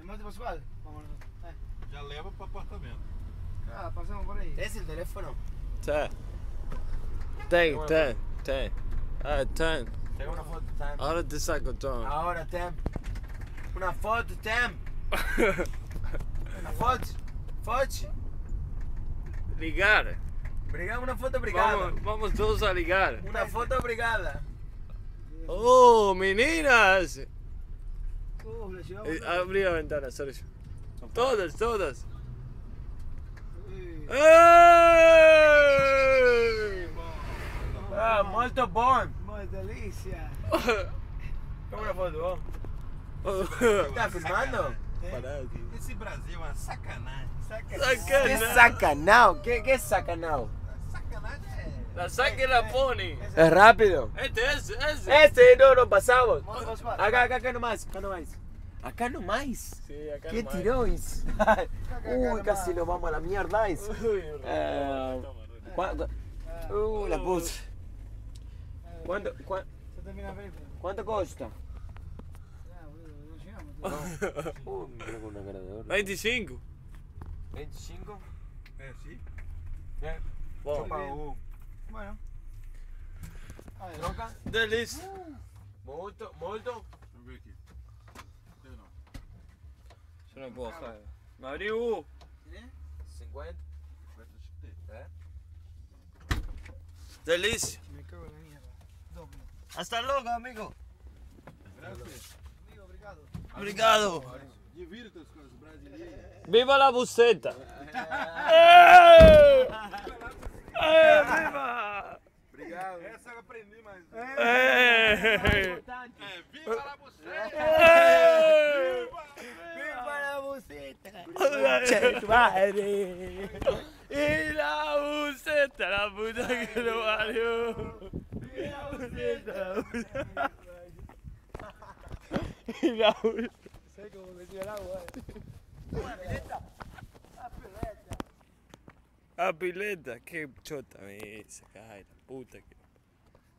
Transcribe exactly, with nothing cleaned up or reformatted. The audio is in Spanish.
¿El pascual? Vamos nosotros. Eh. Já leva para apartamento. Ah, pasamos por ahí. ¿Es el teléfono? Sí. Ten, ten, ten. Ah, ten. Tengo una foto, Tem. Ahora te saco, Tom. Ahora, Tem. Una foto, Tem. Una foto. Foto. Ligar. Obrigado, una foto, obrigado. Vamos, vamos todos a ligar. Una foto, obrigada. Oh, meninas. Uh, le llevamos. Eh, abrí la ventana, Sergio. Todas, todas. Uy. ¡Eh! Ah, molto bom. Muy delicia. Toma una foto, vos. ¿Estás filmando? Pará, tío. Esse Brasil é uma sacanagem. ¿Qué Sacanagem. sacanao? ¿Qué, qué es sacanao? Sacanagem é. La saca y la pone. Es rápido. Este es, ese. Este no, no pasamos. Monte Pascual. Acá, acá, acá nomás, acá nomás. Acá nomás. Sí, acá ¿Qué nomás. tirões? Uy, nomás. casi nos vamos a la mierda. Uy, Eh, ¿Cuánto? Uh, la puse. ¿Cuánto, cua- Se termina la película. ¿Cuánto cuesta? Ya, boludo, no llegamos. Uh, mira con una cara de oro. veinticinco. ¿veinticinco? É, sim. ¿Qué? Wow. Chupa, uh. Bueno. A ver. ¿Troca? Delícia. Molto, molto. Deixa eu ver aqui. Eu não. Yo no puedo bajar. Me abrí, uh. cincuenta. ¿Eh? Delícia. Me cago en la mierda. Doble. Hasta luego, amigo. Graças. Amigo, obrigado. Obrigado. Divirta-se com os brasileiros. Viva la Buzeta. ¡Eh! ¡Eh, viva! Obrigado. Essa eu aprendi, mas. ¡Eh! É, viva lá você! ¡Eh! ¡Viva la buceta! ¡Madre! Y la Buzeta, la puta que lo parió. Y la Buzeta, la puta. Y la Buzeta. Sé cómo metió el agua, eh. Una pileta. A pileta, qué chota me saca, la puta que.